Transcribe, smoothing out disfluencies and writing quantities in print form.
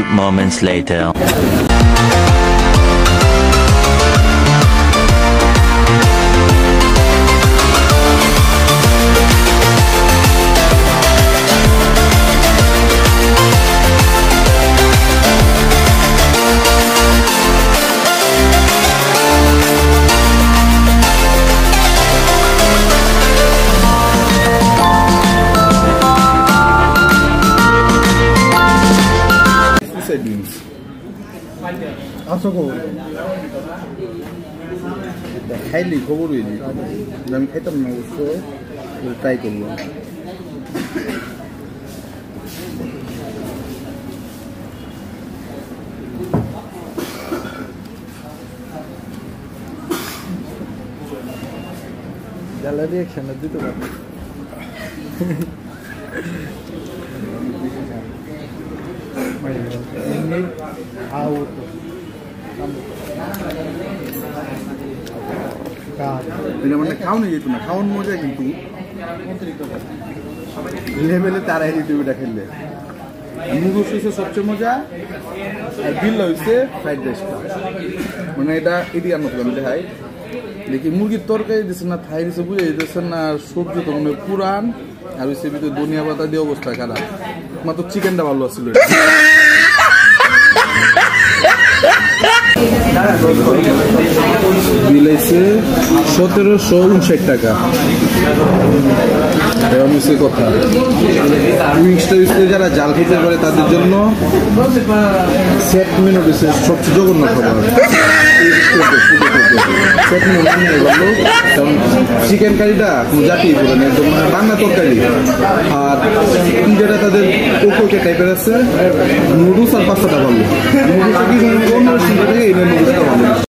moments later. খাইলি খবর হইলি আমি খাইতাম না অবশ্য ট্রাই করলাম জ্বালা রিয়াকশন দিতে পারবো এটা মানে খাওয়ানো যেত না খাওয়ান মজা কিন্তু লেভেলে তারা ইউটিউবটা খেললে নুডলস হচ্ছে সবচেয়ে মজা আর বিল হচ্ছে ফ্রাইড রাইসটা মানে এটা ইন্ডিয়ান মতো আমি দেখাই দেখি মুরগির তরকারি দিচ্ছে না থাই দিচ্ছে বুঝে যেতেছে না সবজি তো মানে পুরান আর ওই ভিতরে ধনিয়া পাতা দিয়ে অবস্থা খারাপ মাত্র চিকেনটা ভালো আসছিল বিল হয়েছে 1759 টাকা কথা উইংসটা যারা জাল খেতে পারে তাদের জন্য সেট মেনু দিচ্ছে সবচেয়ে জঘন্য খাবার সেট মেনু ভালো কারণ চিকেন কারিটা কোনো জাতি বলে না একদম বাংলা তরকারি আর যেটা তাদের ওকে টাইপের আছে নুডলস আর পাস্তাটা ভালো নুডলসটা কি অন্য থেকে এই নুডলসটা ভালো